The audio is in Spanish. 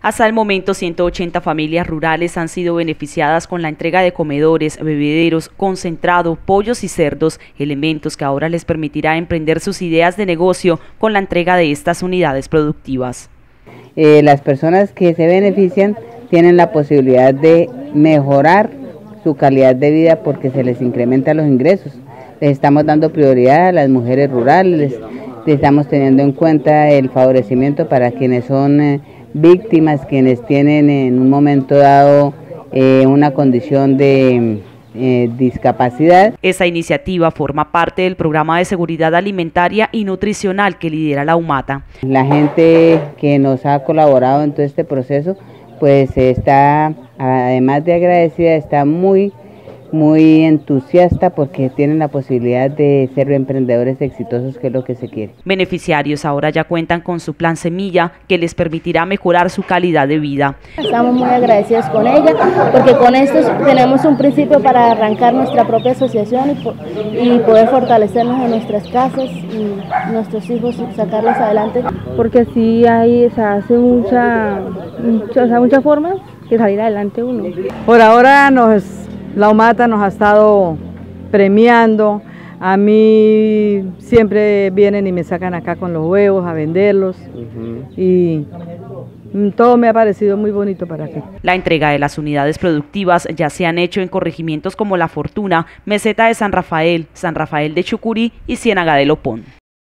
Hasta el momento, 180 familias rurales han sido beneficiadas con la entrega de comedores, bebederos, concentrado, pollos y cerdos, elementos que ahora les permitirá emprender sus ideas de negocio con la entrega de estas unidades productivas. Las personas que se benefician tienen la posibilidad de mejorar su calidad de vida porque se les incrementan los ingresos. Les estamos dando prioridad a las mujeres rurales, les estamos teniendo en cuenta el favorecimiento para quienes son víctimas, quienes tienen en un momento dado una condición de discapacidad. Esta iniciativa forma parte del programa de seguridad alimentaria y nutricional que lidera la UMATA. La gente que nos ha colaborado en todo este proceso, pues está, además de agradecida, está muy entusiasta porque tienen la posibilidad de ser emprendedores exitosos, que es lo que se quiere. Beneficiarios ahora ya cuentan con su plan semilla que les permitirá mejorar su calidad de vida. Estamos muy agradecidos con ella porque con esto tenemos un principio para arrancar nuestra propia asociación y poder fortalecernos en nuestras casas y nuestros hijos sacarlos adelante. Porque así hay, se hace muchas formas de salir adelante uno. Por ahora la UMATA nos ha estado premiando. A mí siempre vienen y me sacan acá con los huevos a venderlos y todo me ha parecido muy bonito para aquí. La entrega de las unidades productivas ya se han hecho en corregimientos como La Fortuna, Meseta de San Rafael de Chucurí y Ciénaga de Lopón.